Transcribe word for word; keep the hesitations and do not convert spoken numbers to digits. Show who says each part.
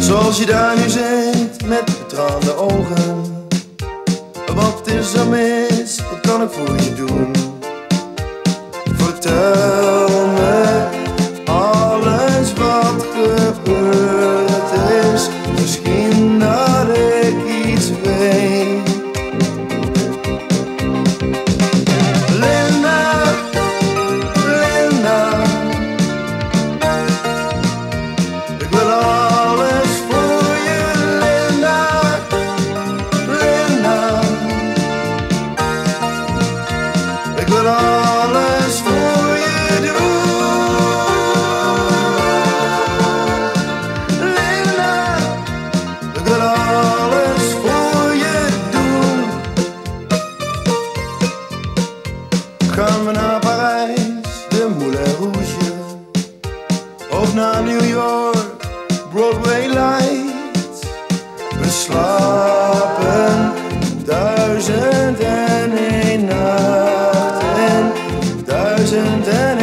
Speaker 1: Zoals je daar nu zit met betraande ogen. Wat is er mis? Wat kan ik voor je doen? Vertel me alles wat gebeurd is. Misschien dat ik iets weet. Linda, Linda, ik wil alles voor je. Linda, Linda, ik wil alles voor je doen. Linda, ik wil alles voor je doen. Gaan we naar Parijs, de Moulin Rouge, of naar New York, Broadway Lights. We slapen duizend en één nacht en duizend en